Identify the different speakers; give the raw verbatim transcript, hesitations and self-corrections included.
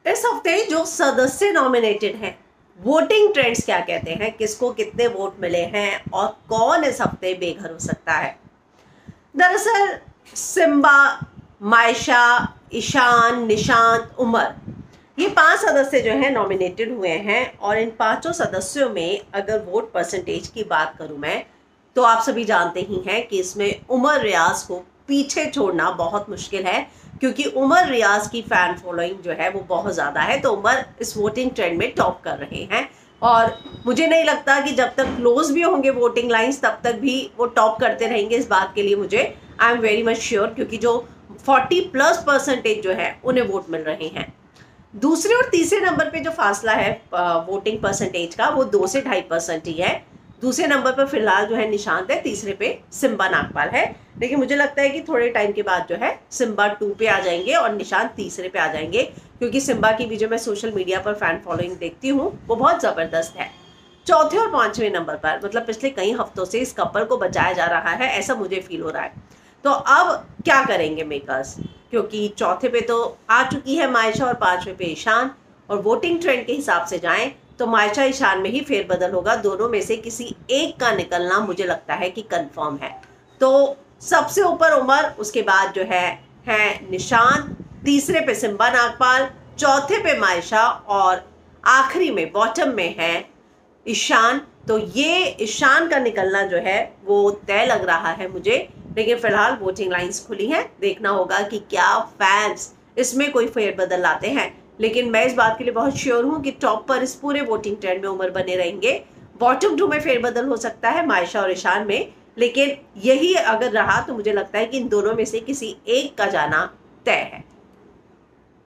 Speaker 1: इस हफ्ते जो सदस्य नॉमिनेटेड हैं, वोटिंग ट्रेंड्स क्या कहते हैं, किसको कितने वोट मिले हैं और कौन इस हफ्ते बेघर हो सकता है। दरअसल सिम्बा, मायशा, ईशान, निशांत, उमर, ये पांच सदस्य जो हैं नॉमिनेटेड हुए हैं। और इन पांचों सदस्यों में अगर वोट परसेंटेज की बात करूं मैं, तो आप सभी जानते ही हैं कि इसमें उमर रियाज को पीछे छोड़ना बहुत मुश्किल है, क्योंकि उमर रियाज की फैन फॉलोइंग जो है वो बहुत ज़्यादा है। तो उमर इस वोटिंग ट्रेंड में टॉप कर रहे हैं और मुझे नहीं लगता कि जब तक क्लोज भी होंगे वोटिंग लाइंस तब तक भी वो टॉप करते रहेंगे। इस बात के लिए मुझे I am very much sure, क्योंकि जो चालीस प्लस परसेंटेज जो है उन्हें वोट मिल रहे हैं। दूसरे और तीसरे नंबर पे जो फासला है वोटिंग परसेंटेज का, वो दो से ढाई परसेंट ही है। दूसरे नंबर पर फिलहाल जो है निशांत है, तीसरे पे सिम्बा नागपाल है। लेकिन मुझे लगता है कि थोड़े टाइम के बाद जो है सिम्बा टू पे आ जाएंगे और निशांत तीसरे पे आ जाएंगे, क्योंकि सिम्बा की भी जो मैं सोशल मीडिया पर फैन फॉलोइंग देखती हूँ वो बहुत ज़बरदस्त है। चौथे और पांचवें नंबर पर, मतलब पिछले कई हफ्तों से इस कपल को बचाया जा रहा है, ऐसा मुझे फील हो रहा है। तो अब क्या करेंगे मेकर्स, क्योंकि चौथे पे तो आ चुकी है मायशा और पांचवें पे ईशान, और वोटिंग ट्रेंड के हिसाब से जाएं तो मायशा ईशान में ही फेरबदल होगा। दोनों में से किसी एक का निकलना मुझे लगता है कि कंफर्म है। तो सबसे ऊपर उमर, उसके बाद जो है है निशांत, तीसरे पे सिम्बा नागपाल, चौथे पे मायशा और आखिरी में बॉटम में है ईशान। तो ये ईशान का निकलना जो है वो तय लग रहा है मुझे। लेकिन फिलहाल वोटिंग लाइंस खुली हैं, देखना होगा कि क्या फैंस इसमें कोई फेरबदल लाते हैं। लेकिन मैं इस बात के लिए बहुत श्योर हूं कि टॉप पर इस पूरे वोटिंग ट्रेंड में उमर बने रहेंगे। बॉटम टू में फेरबदल हो सकता है मायशा और ईशान में, लेकिन यही अगर रहा तो मुझे लगता है कि इन दोनों में से किसी एक का जाना तय है।